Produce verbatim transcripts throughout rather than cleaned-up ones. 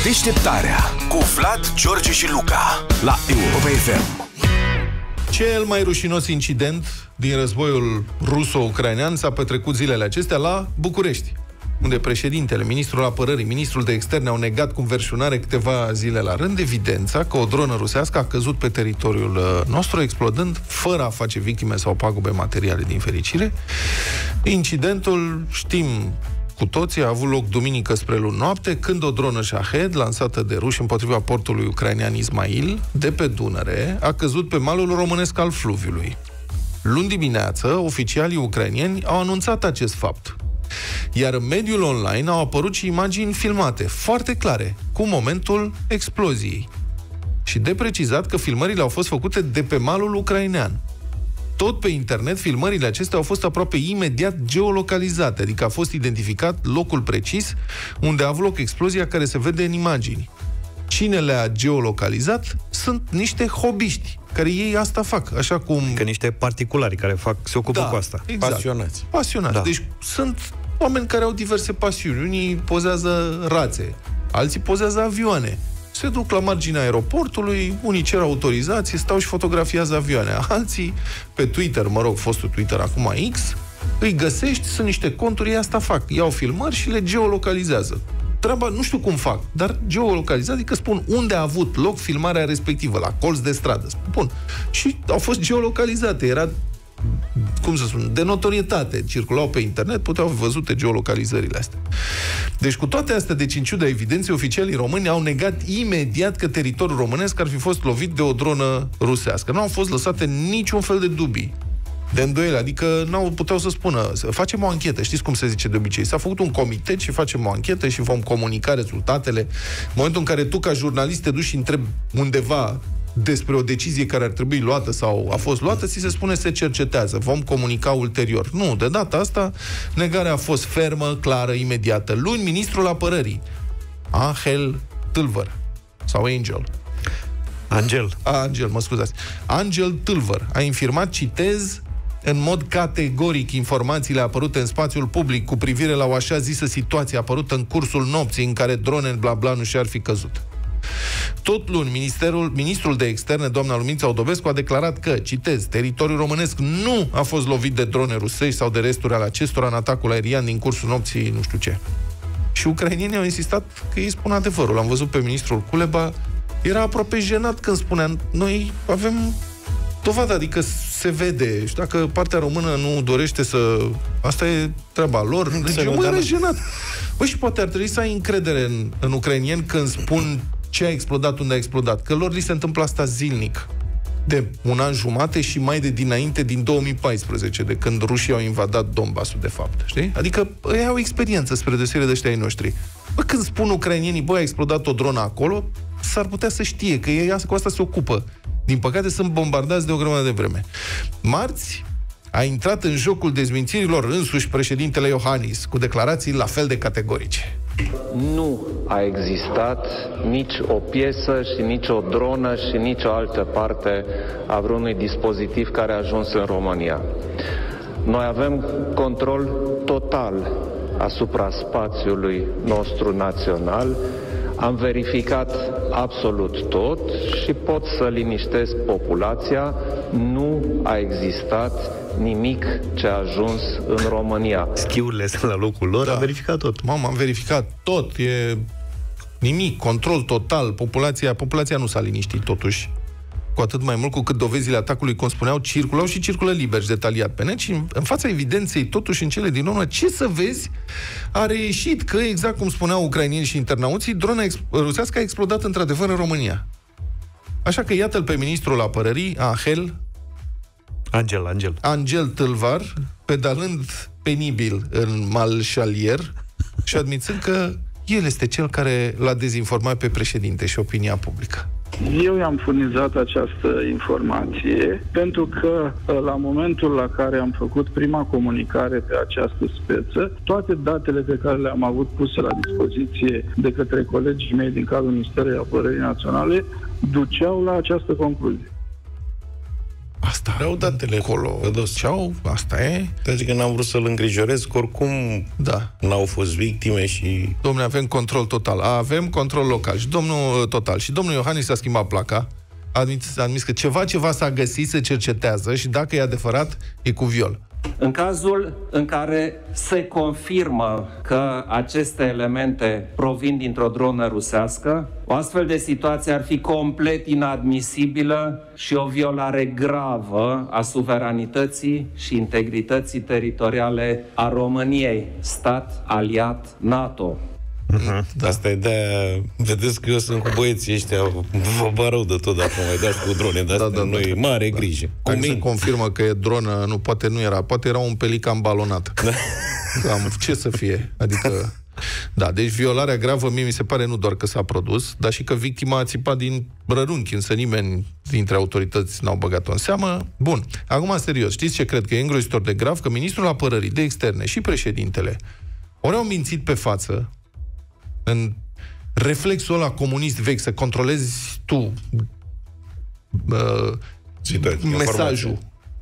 Deșteptarea cu Vlad, George și Luca la Europa F M. Cel mai rușinos incident din războiul ruso-ucrainean s-a petrecut zilele acestea la București, unde președintele, ministrul apărării, ministrul de externe au negat cu înverșunare câteva zile la rând evidența că o dronă rusească a căzut pe teritoriul nostru, explodând fără a face victime sau pagube materiale, din fericire. Incidentul, știm cu toții, a avut loc duminică spre luni noapte, când o dronă Shahed, lansată de ruși împotriva portului ucrainean Ismail, de pe Dunăre, a căzut pe malul românesc al fluviului. Luni dimineață, oficialii ucrainieni au anunțat acest fapt. Iar în mediul online au apărut și imagini filmate, foarte clare, cu momentul exploziei. Și de precizat că filmările au fost făcute de pe malul ucrainean. Tot pe internet, filmările acestea au fost aproape imediat geolocalizate, adică a fost identificat locul precis unde a avut loc explozia care se vede în imagini. Cine le-a geolocalizat sunt niște hobiști, care ei asta fac, așa cum... Că niște particulari care fac, se ocupă da, cu asta. Exact. Pasionați. Pasionați. Da. Deci sunt oameni care au diverse pasiuni. Unii pozează rațe, alții pozează avioane. Se duc la marginea aeroportului, unii cer autorizație, stau și fotografiază avioane. Alții, pe Twitter, mă rog, fostul Twitter, acum X, îi găsești, sunt niște conturi, ei asta fac. Iau filmări și le geolocalizează. Treaba, nu știu cum fac, dar geolocalizează, adică spun unde a avut loc filmarea respectivă, la colț de stradă. Spun. Și au fost geolocalizate, era, cum să spun, de notorietate. Circulau pe internet, puteau fi văzute geolocalizările astea. Deci cu toate astea, deci în ciuda evidenței, oficialii români au negat imediat că teritoriul românesc ar fi fost lovit de o dronă rusească. Nu au fost lăsate niciun fel de dubii, de îndoieli, adică n-au puteau să spună, să facem o anchetă, știți cum se zice de obicei, s-a făcut un comitet și facem o anchetă și vom comunica rezultatele. În momentul în care tu, ca jurnalist, te duci și întrebi undeva despre o decizie care ar trebui luată sau a fost luată, ți se spune se cercetează, vom comunica ulterior. Nu, de data asta, negarea a fost fermă, clară, imediată. Luni, ministrul apărării, Angel Tâlvăr, sau Angel, Angel. Angel, mă scuzați. Angel Tâlvăr a infirmat, citez, în mod categoric informațiile apărute în spațiul public cu privire la o așa zisă situație apărută în cursul nopții în care drone în bla bla nu și-ar fi căzut. Tot luni, ministerul, ministrul de externe, doamna Lumința Odobescu, a declarat că, citez, teritoriul românesc nu a fost lovit de drone rusești sau de resturi ale acestora în atacul aerian din cursul nopții, nu știu ce. Și ucrainienii au insistat că ei spun adevărul. Am văzut pe ministrul Culeba, era aproape jenat când spunea, noi avem dovadă, adică se vede. Și dacă partea română nu dorește să... Asta e treaba lor. Deci eu mă era jenat. Băi, și poate ar trebui să ai încredere în, în ucrainieni când spun ce a explodat, unde a explodat. Că lor li se întâmplă asta zilnic. De un an jumate și mai de dinainte, din două mii paisprezece, de când rușii au invadat Donbassul, de fapt. Știi? Adică ei au experiență spre deosebire de ăștia ai noștri. Bă, când spun ucrainienii, băi, a explodat o dronă acolo, s-ar putea să știe că ei cu asta se ocupă. Din păcate sunt bombardați de o grămadă de vreme. Marți a intrat în jocul dezmințirilor însuși președintele Iohannis, cu declarații la fel de categorice. Nu a existat nici o piesă și nici o dronă și nici o altă parte a vreunui dispozitiv care a ajuns în România. Noi avem control total asupra spațiului nostru național. Am verificat absolut tot și pot să liniștesc populația. Nu a existat nimic ce a ajuns în România. Schiurile sunt la locul lor, da. Am verificat tot. Mamă, am verificat tot, e nimic, control total. Populația, populația nu s-a liniștit totuși. Cu atât mai mult cu cât dovezile atacului, cum spuneau, circulau și circulă liber și detaliat pe net. Și în fața evidenței, totuși, în cele din urmă, ce să vezi, a reieșit că, exact cum spuneau ucrainieni și internauții, drona rusească a explodat într-adevăr în România. Așa că iată-l pe ministrul apărării, Angel Angel, Angel. Angel Tâlvar, pedalând penibil în Malșalier și admițând că el este cel care l-a dezinformat pe președinte și opinia publică. Eu i-am furnizat această informație pentru că la momentul la care am făcut prima comunicare pe această speță, toate datele pe care le-am avut puse la dispoziție de către colegii mei din cadrul Ministerului Apărării Naționale duceau la această concluzie. Asta. Vreau datele acolo. Ceau, asta e. Deci că n-am vrut să-l îngrijorez, că oricum da. n-au fost victime și... Domnule, avem control total. Avem control local și domnul total. Și domnul Iohannis a schimbat placa. A admis, a admis că ceva, ceva s-a găsit, se cercetează și dacă e adevărat, e cu viol. În cazul în care se confirmă că aceste elemente provin dintr-o dronă rusească, o astfel de situație ar fi complet inadmisibilă și o violare gravă a suveranității și integrității teritoriale a României, stat aliat NATO. Uh-huh. Da. Asta e de-aia... Vedeți că eu sunt cu băieții ăștia, vă bă rău de tot dacă mai dați cu drone de astea, da, da, noi da. Mare da. Grijă. Cum se confirmă că e dronă, nu, poate nu era, poate era un pelican balonat. Da. Cam, ce să fie? Adică... Da, deci violarea gravă, mie mi se pare nu doar că s-a produs, dar și că victima a țipat din rărunchi, însă nimeni dintre autorități n-au băgat-o în seamă. Bun, acum serios, știți ce cred că e îngrozitor de grav? Că ministrul apărării de externe și președintele ori au mințit pe față în reflexul ăla comunist vechi, să controlezi tu uh, mesajul.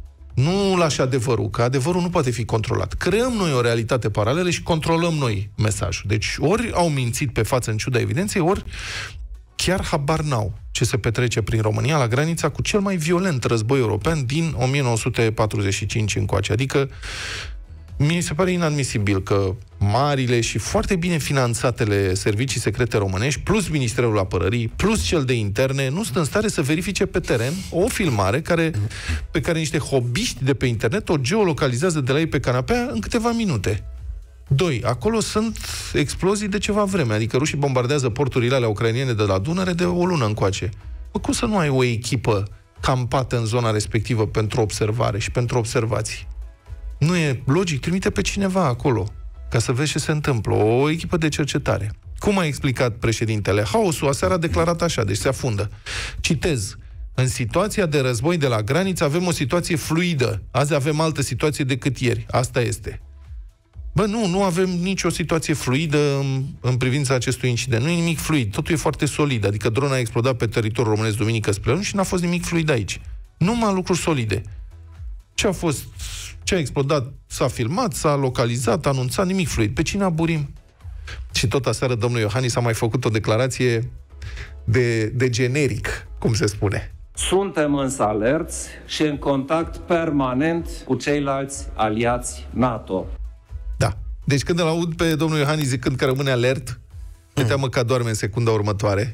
Nu lași adevărul, că adevărul nu poate fi controlat. Creăm noi o realitate paralelă și controlăm noi mesajul. Deci ori au mințit pe față în ciuda evidenței, ori chiar habar n-au ce se petrece prin România la granița cu cel mai violent război european din o mie nouă sute patruzeci și cinci încoace. Adică mi se pare inadmisibil că marile și foarte bine finanțatele servicii secrete românești, plus Ministerul Apărării, plus cel de interne, nu sunt în stare să verifice pe teren o filmare care, pe care niște hobbiști de pe internet o geolocalizează de la ei pe canapea în câteva minute. Doi, acolo sunt explozii de ceva vreme, adică rușii bombardează porturile alea ucrainene de la Dunăre de o lună încoace. Bă, cum să nu ai o echipă campată în zona respectivă pentru observare și pentru observații? Nu e logic, trimite pe cineva acolo, ca să vezi ce se întâmplă, o echipă de cercetare. Cum a explicat președintele? Haosul aseară a declarat așa, deci se afundă. Citez: în situația de război de la graniță avem o situație fluidă. Azi avem altă situație decât ieri. Asta este. Bă, nu, nu avem nicio situație fluidă în, în privința acestui incident. Nu e nimic fluid, totul e foarte solid. Adică drona a explodat pe teritoriul românesc duminică spre luni și n-a fost nimic fluid aici. Numai lucruri solide. Ce a fost... Ce a explodat, s-a filmat, s-a localizat, a anunțat, nimic fluid. Pe cine aburim? Și tot aseară domnul Iohannis a mai făcut o declarație de, de generic, cum se spune. Suntem însă alerți și în contact permanent cu ceilalți aliați NATO. Da. Deci când îl aud pe domnul Iohannis zicând că rămâne alert, mi-e teamă că adorme în secunda următoare.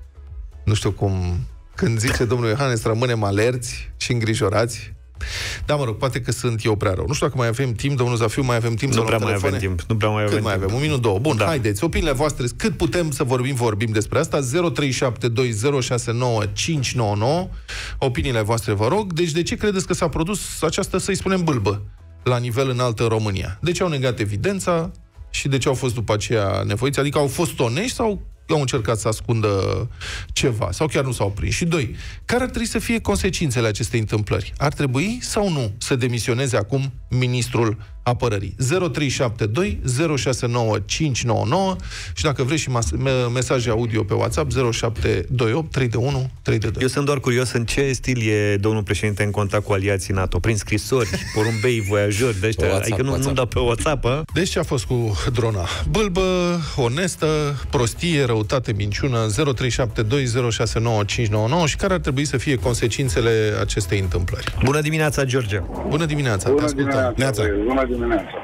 Nu știu cum... Când zice domnul Iohannis rămânem alerți și îngrijorați, da, mă rog, poate că sunt eu prea rău. Nu știu dacă mai avem timp, domnul Zafiu, mai avem timp nu să prea luăm mai telefoane? avem timp. Nu prea mai avem Cât mai timp. avem? Un minut, două. Bun, da. Haideți, opiniile voastre, cât putem să vorbim, vorbim despre asta. zero trei șapte doi zero șase nouă cinci nouă nouă. Opiniile voastre, vă rog. Deci de ce credeți că s-a produs această, să-i spunem, bâlbă la nivel înalt în România? De ce au negat evidența și de ce au fost după aceea nevoiți? Adică au fost onești sau au încercat să ascundă ceva? Sau chiar nu s-au prins? Și doi, care ar trebui să fie consecințele acestei întâmplări? Ar trebui sau nu să demisioneze acum ministrul apărării? zero trei șapte doi zero șase nouă cinci nouă nouă și dacă vreți și mesaje audio pe WhatsApp zero șapte doi opt trei unu trei doi. Eu sunt doar curios în ce stil e domnul președinte în contact cu aliații NATO. Prin scrisori, porumbei, voiajori de ăștia. Adică nu, nu da pe WhatsApp, a? Deci ce a fost cu drona? Bâlbă, onestă, prostie, răutate, minciună. Zero trei șapte doi zero șase nouă cinci nouă nouă. Și care ar trebui să fie consecințele acestei întâmplări? Bună dimineața, George! Bună dimineața! Bună dimineața! Bună dimineața!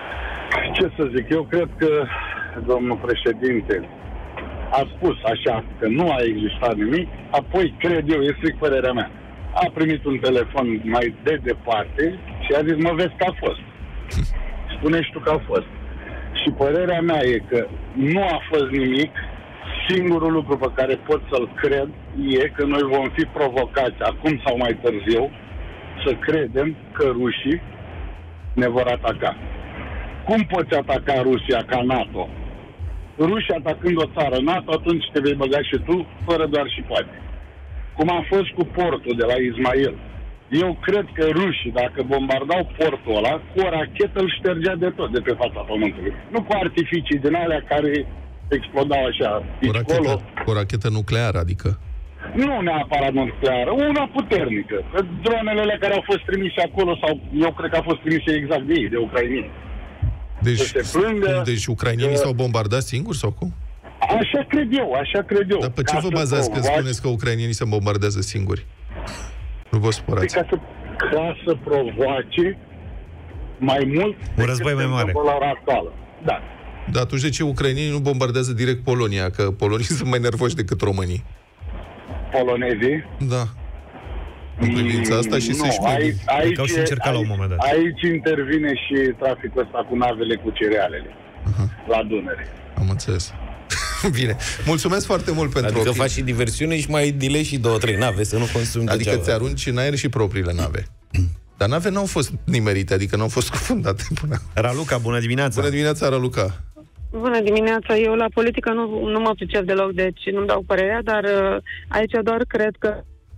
Ce să zic, eu cred că domnul președinte a spus așa, că nu a existat nimic, apoi cred eu, e strict părerea mea, a primit un telefon mai de departe și a zis, mă vezi că a fost. Spune și tu că a fost. Și părerea mea e că nu a fost nimic. Singurul lucru pe care pot să-l cred e că noi vom fi provocați acum sau mai târziu să credem că rușii ne vor ataca. Cum poți ataca Rusia ca NATO? Rusia atacând o țară NATO, atunci te vei băga și tu, fără doar și poate. Cum a fost cu portul de la Ismail. Eu cred că rușii, dacă bombardau portul ăla, cu o rachetă îl ștergea de tot de pe fața pământului. Nu cu artificii din alea care explodau așa. O rachetă, o rachetă nucleară, adică? nu neapărat nucleară, una puternică. Dronele care au fost trimise acolo, sau eu cred că au fost trimise exact de ei, de ucrainieni. Deci, se plângă, deci ucrainienii că... s-au bombardat singuri sau cum? Așa cred eu, așa cred eu. Dar pe ce vă bazați că spuneți că ucrainienii se bombardează singuri? Nu vă supărați. Ca să, ca să provoace mai mult un război mai mare. La ora actuală. Da. Dar atunci de ce ucrainienii nu bombardează direct Polonia? Că polonii sunt mai nervoși decât românii. Polonezii? Da. În privința asta și să-și mai... Aici, aici, au și încercat aici, la un moment dat. Aici intervine și traficul ăsta cu navele cu cerealele. Uh-huh. La Dunăre. Am înțeles. Bine. Mulțumesc foarte mult pentru Adică faci și diversiune și mai delay și două, trei nave, să nu consumi Adică degeaba. ți arunci în aer și propriile nave. Dar nave n-au fost nimerite, adică n-au fost scufundate până. Raluca, bună dimineața! Bună dimineața, Raluca! Bună dimineața! Eu la politică nu, nu mă pricep deloc, deci nu-mi dau părerea, dar uh, aici doar cred că...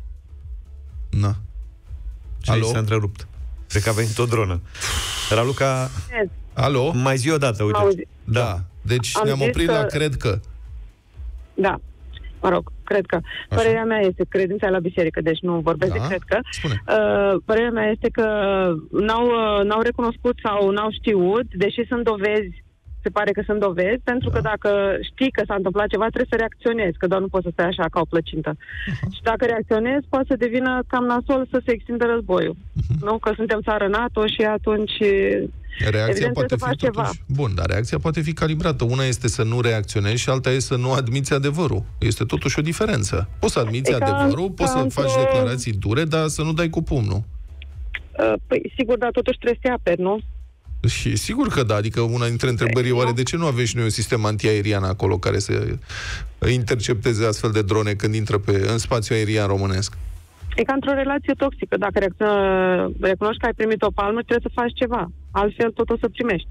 Na. Și aici s-a întrerupt. Cred că a venit o dronă. Raluca... Yes. Alo? Mai zi o dată, uite. Auzi. Da. Deci Am ne-am oprit că... la cred că. Da. Mă rog, cred că. Așa. Părerea mea este credința la biserică, deci nu vorbesc Da? de cred că. Spune. Uh, părerea mea este că n-au, uh, n-au recunoscut sau n-au știut, deși sunt dovezi, se pare că sunt dovezi, pentru da. că dacă știi că s-a întâmplat ceva, trebuie să reacționezi, că doar nu poți să stai așa ca o plăcintă. Uh-huh. Și dacă reacționezi, poate să devină cam nasol să se extindă războiul. Uh-huh. Nu? Că suntem țară NATO și atunci... Reacția evident, poate fi totuși... ceva. Bun, dar reacția poate fi calibrată. Una este să nu reacționezi și alta este să nu admiți adevărul. Este totuși o diferență. Poți să admiți e adevărul, ca, poți ca să faci într-o... declarații dure, dar să nu dai cu pumnul. Uh, păi, sigur, dar totuși trebuie să te aperi, nu? Și sigur că da, adică una dintre întrebări e oare de ce nu avem și noi un sistem antiaerian acolo care să intercepteze astfel de drone când intră pe, în spațiu aerian românesc? E ca într-o relație toxică. Dacă recunoști că ai primit o palmă, trebuie să faci ceva. Altfel, tot o să primești.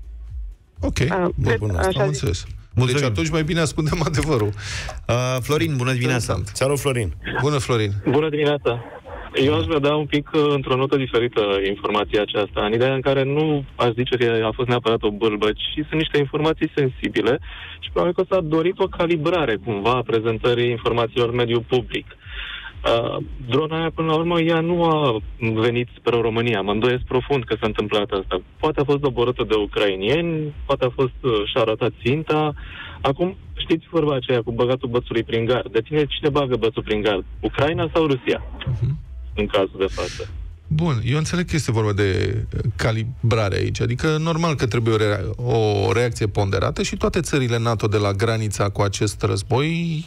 Ok, uh, bun, bun, asta am înțeles. Deci atunci mai bine ascundem adevărul. Uh, Florin, bună dimineața! Salut, Florin! Bună, Florin! Bună dimineața! Eu aș vedea un pic într-o notă diferită informația aceasta, în ideea în care nu aș zice că a fost neapărat o bâlbă, ci sunt niște informații sensibile și probabil că s-a dorit o calibrare cumva a prezentării informațiilor în mediul public. Uh, drona aia, până la urmă, ea nu a venit spre România. Mă îndoiesc profund că s-a întâmplat asta. Poate a fost doborâtă de ucrainieni, poate a fost uh, și-a arătat ținta. Acum, știți vorba aceea cu băgatul bățului prin gard. De tine cine bagă bățul prin gard? Ucraina sau Rusia? Uh-huh. În cazul de față. Bun, eu înțeleg că este vorba de calibrare aici. Adică, normal că trebuie o, rea- o reacție ponderată și toate țările NATO de la granița cu acest război,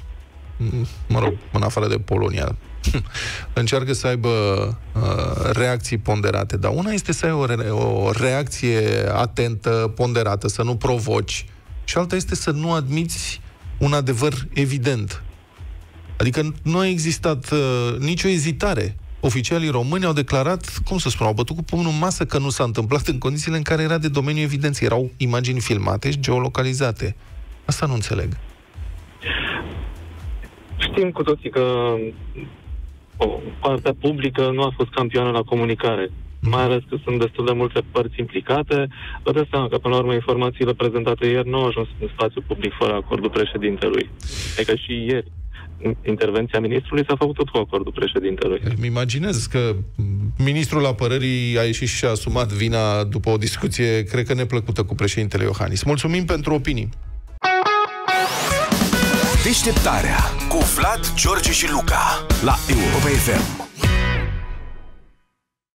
mă rog, în afară de Polonia, încearcă să aibă uh, reacții ponderate. Dar una este să ai o, re- o reacție atentă, ponderată, să nu provoci, și alta este să nu admiți un adevăr evident. Adică nu a existat uh, nicio ezitare. Oficialii români au declarat, cum să spun, au bătut cu pumnul în masă că nu s-a întâmplat în condițiile în care era de domeniu evidenței. Erau imagini filmate și geolocalizate. Asta nu înțeleg. Știm cu toții că o, partea publică nu a fost campioană la comunicare. Mai ales că sunt destul de multe părți implicate. Vă dați seama că, până la urmă, informațiile prezentate ieri nu au ajuns în spațiu public fără acordul președintelui. Adică și ieri intervenția ministrului s-a făcut tot cu acordul președintelui. Îmi imaginez că ministrul apărării a ieșit și a asumat vina după o discuție, cred că neplăcută, cu președintele Iohannis. Mulțumim pentru opinii! Deșteptarea cu Vlad, George și Luca la Europa F M.